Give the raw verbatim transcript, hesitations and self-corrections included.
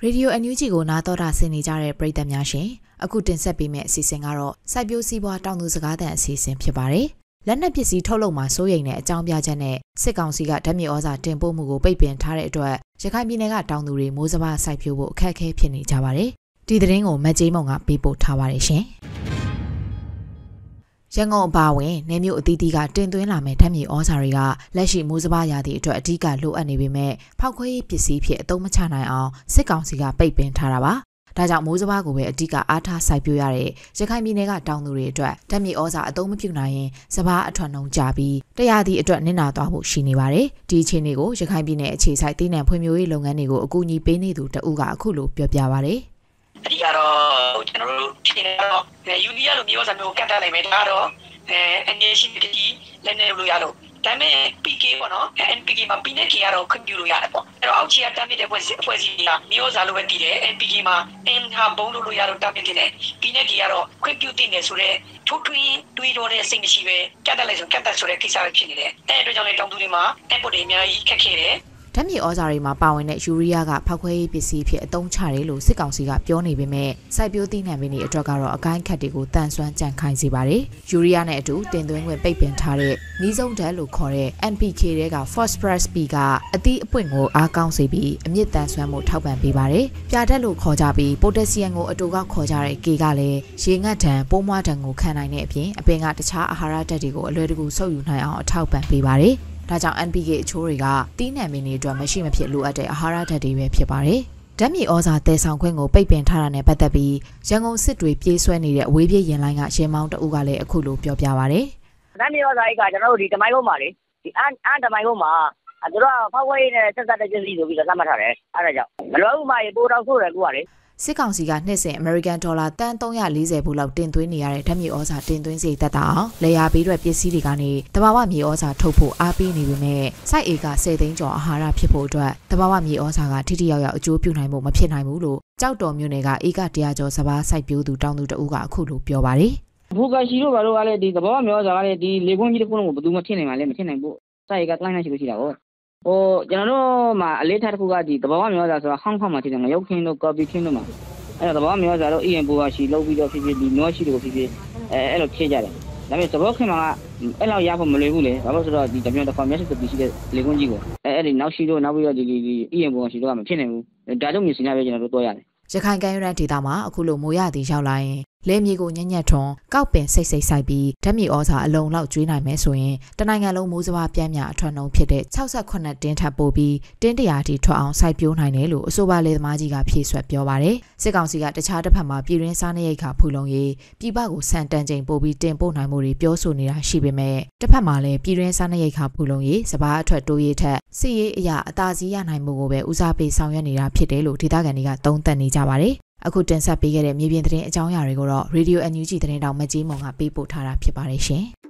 Radio အန်ယူဂျီကိုနားတော်တာဆင်နေကြတဲ့ပရိသတ်များရှင်အခုတင်ဆက်ပေးမယ့်အစီအစဉ်ကတော့စိုက်ပျိုးစည်းပွားတောင်သူစကားသံအစီအစဉ်ဖြစ်ပါတယ်လက်နက်ပစ္စည်းထုတ်လုပ်မှာစိုးရိမ်တဲ့အကြောင်းပြချက်နဲ့စစ်ကောင်စီကဓာတ်မြေဩဇာတင်ပို့မှုကိုပိတ်ပင်ထားတဲ့အတွက်ရခိုင်ပြည်နယ်ကတောင်သူတွေမိုးစဘာစိုက်ပျိုးဖို့အခက်အခဲဖြစ်နေကြပါတယ်ဒီသတင်းကိုမက်ကြီးမုံကပေးပို့ထားပါတယ်ရှင်ရန်ကုန်အပါအဝင်နေမျိုးအသီးသီးကတင်သွင်းလာမဲ့ဓာတ်မြေဩဇာတွေကလက်ရှိမိုးစဘာရာသီအတွက်အဓိကလိုအပ်နေပေမဲ့ဖောက်ခွဲရေးပစ္စည်းဖြစ်အသုံးမချနိုင်အောင်စစ်ကောင်စီကပိတ်ပင်ထားတာပါဒါကြောင့်မိုးစဘာကိုပဲအဓိကအားထားစိုက်ပျိုးရတဲ့ရခိုင်ပြည်နယ်ကတောင်သူတွေအတွက်ဓာတ်မြေဩဇာအသုံးမပြုနိုင်ရင်စဘာအထွတ်နှုံကြပြီးတရားသည့်အတွက်နစ်နာသွားဖို့ရှိနေပါတယ်ဒီအခြေအနေကိုရခိုင်ပြည်နယ်အခြေစိုက်တည်နှံဖွံ့ဖြိုးရေးလုပ်ငန်းတွေကိုအကူအညီပေးနေသူတဦးကအခုလိုပြောပြပါတယ်အဓိကတော့ကျွန်တော်တို့ရှင်းတော့ယူနီယာလိုမျိုးစမျိုးကတ်တက်နိုင်မယ်ဒါတော့အဲအနေရှိတည်လည်းနေလို့ရလို့ဒါပေမဲ့ ပီ ကေ ပေါ့နော် အန် ပီ ကေ မှာ ပီ net ကေကတော့ခွင့်ပြုလို့ရတယ်ပေါ့အဲ့တော့အောက်ခြေကတမ်းမြစ်တဲ့ဖွဲ့စည်းအဖွဲ့အစည်းကမျိုးစားလိုပဲတည်တယ် အန် ပီ ကေ မှာ N ဟာဘုံလို့လို့ရလို့တမ်းမြစ်တယ် ပီ net ကေကတော့ခွင့်ပြုတင်တယ်ဆိုတော့ထိုးထွင်းတွေးတော့တဲ့စိတ်မရှိပဲကတ်တက်လိုက်ဆိုကတ်တက်ဆိုတဲ့ကိစ္စပဲဖြစ်နေတယ်အဲ့အတွက်ကြောင့်လေတောင်သူတွေမှာ import တွေအများကြီးခက်ခဲတယ်ဓာတ်မြေဩဇာတွေမှာပါဝင်တဲ့ယူရီးယားကဖောက်ခွဲရေးပစ္စည်းဖြစ်အသုံးချတယ်လို့စစ်ကောင်စီကပြောနေပေမဲ့စိုက်ပျိုးသီးနှံပင်တွေအတွက်ကတော့အကိုင်းခတ်တွေကိုတန်ဆွမ်းကြံခိုင်းစေပါတယ်။ယူရီးယားနဲ့အတူတင်သွင်းခွင့်ပိတ်ပင်ထားတဲ့မီးစုံဓာတ်လို့ခေါ်တဲ့ အန် ပီ ကေ တွေက Phosphorus P ကအသီးအပွင့်ကိုအားကောင်းစေပြီးအမြင့်တန်ဆွမ်းမှုထောက်ပံ့ပေးပါတယ်။ပြာဓာတ်လို့ခေါ်ကြပြီး Potassium ကိုအတူကခေါ်ကြတဲ့ K ကလည်းရေငတ်ဓာတ်ပိုးမွှားဓာတ်ကိုခံနိုင်တဲ့အပြင်အပင်ကတခြားအာဟာရဓာတ်တွေကိုအလွယ်တကူဆုပ်ယူနိုင်အောင်အထောက်ပံ့ပေးပါတယ်။ဒါကြောင့် အန် ပီ ကေ အချိုးတွေကတီးနှံပင်တွေအတွက်မရှိမဖြစ်လိုအပ်တဲ့အာဟာရဓာတ်တွေပဲဖြစ်ပါတယ်။ဓာတ်မြေဩဇာတည်ဆောင်ခွင့်ကိုပိတ်ပင်ထားတာနဲ့ပတ်သက်ပြီးရန်ကုန်စစ်တွေပြေးဆွဲနေတဲ့အဝေးပြေးရင်လိုင်းကရှင်မောင်တဦးကလည်းအခုလိုပြောပြပါဗျ။ဓာတ်မြေဩဇာအိတ်ကကျွန်တော်တို့ဒီတမိုင်းလုံးမှာလေဒီအန်အန်တမိုင်းလုံးမှာသူတို့ကဖောက်ခွဲရေးနဲ့ဆက်ဆက်တဲ့ပစ္စည်းဆိုပြီးတော့သတ်မှတ်ထားတယ်။အဲဒါကြောင့်မလွယ်ဘူးမှရေပိုးတောင်ဆိုးတယ်ကူကလေစစ်ကောင်စီကနှစ်စဉ်အမေရိကန်ဒေါ်လာတန်သုံးရာလေးဆယ်ဘူးလောက်တင်သွင်းနေရတဲ့ဓာတ်မြေဩဇာတင်သွင်းစေတတ်တာအောင်လေယာဘေးတွေပစ္စည်းတွေကနေတဘာဝမြေဩဇာထုတ်ဖို့အားပေးနေပေမဲ့စိုက်ဧကဆယ်သိန်းကျော်အာဟာရဖြစ်ဖို့အတွက်တဘာဝမြေဩဇာကထိထိရောက်ရောက်အကျိုးပြုနိုင်မှုမဖြစ်နိုင်ဘူးလို့ကြောက်တော်မြို့နယ်ကဧကတရာကျော်စဘာစိုက်ပျိုးသူတောင်သူတဦးကအခုလိုပြောပါတယ်ဘူကရှိတို့ဘာလို့ကလည်းဒီတဘာဝမြေဩဇာကလည်းဒီလေကွန်းကြီးတစ်ခုလုံးကိုဘယ်သူမှထည့်နိုင်မှာလဲမထည့်နိုင်ဘူးစိုက်ဧကတိုင်းနိုင်ရှိလို့ရှိတာပေါ့ဟိုကျွန်တော်တို့မှာအလေးထားတစ်ခုကဒီတဘာဝမြေဩဇာဆိုတာဟောင်းခေါင်းမှာထည့်တယ်ငရုတ်ခင်းတို့ကော်ပီခင်းတို့မှာအဲ့တော့တဘာဝမျိုးစားတော့အရင်ဘူကရှိလောက်ပြီးတော့ဖြစ်ဖြစ်ဒီမျိုးရှိတွေကိုဖြစ်ဖြစ်အဲအဲ့လိုဖြည့်ကြတယ်ဒါပေမဲ့သဘောခင်မှာအဲ့လောက်ရဖို့မလွယ်ဘူးလေဘာလို့ဆိုတော့ဒီတမျိုးတစ်ခါမျက်စိတပီရှိတဲ့လေကွန်းကြီးကိုအဲအဲ့ဒီနောက်ရှိတော့နောက်ပြီးတော့ဒီဒီအရင်ဘူကရှိတော့မဖြစ်နိုင်ဘူးဒါကြောင့်မျိုးစင်ရပဲကျွန်တော်တို့တွားရတယ်ရခိုင်ကမ်းရိုးတန်းဒေသမှာအခုလိုမိုးရသည်ရောက်လာရင်လဲမြေကိုညံ့ညက်ထွန်ကောက်ပင်စိတ်စိတ်ဆိုင်ပြီးဓာတ်မြေဩဇာအလုံးလောက်ကျွေးနိုင်မယ်ဆိုရင်တနိုင်ငံလုံးမိုးစဘာပြန့်မြအထွတ်နှုံဖြစ်တဲ့၆၈တင်းထပ်ပို့ပြီးတင်းတရာတီထွက်အောင်စိုက်ပျိုးနိုင်တယ်လို့အဆိုပါလေသမားကြီးကဖြည့်ဆွတ်ပြောပါတယ်စစ်ကောင်စီကတခြားတစ်ဖက်မှာပြည်ရင်းစားနပ်ရိက္ခာဖူလုံရေးပြည်ပကိုစံတန်ချိန်ပို့ပြီးတင်ပို့နိုင်မှုတွေပြောဆိုနေတာရှိပေမဲ့တစ်ဖက်မှာလည်းပြည်ရင်းစားနပ်ရိက္ခာဖူလုံရေးစဘာအထွတ်တိုးရေးထက်စစ်ရေးအရာအသာစီးရနိုင်မှုကိုပဲဦးစားပေးဆောင်ရွက်နေတာဖြစ်တယ်လို့ဒေသခံတွေကသုံးသပ်နေကြပါတယ်အခုတင်ဆက်ပေးခဲ့တဲ့မြေပြင်သတင်းအကြောင်းအရာတွေကိုတော့ Radio အန်ယူဂျီသတင်းတောင်မကြီးမုံကပေးပို့ထားတာဖြစ်ပါတယ်ရှင်။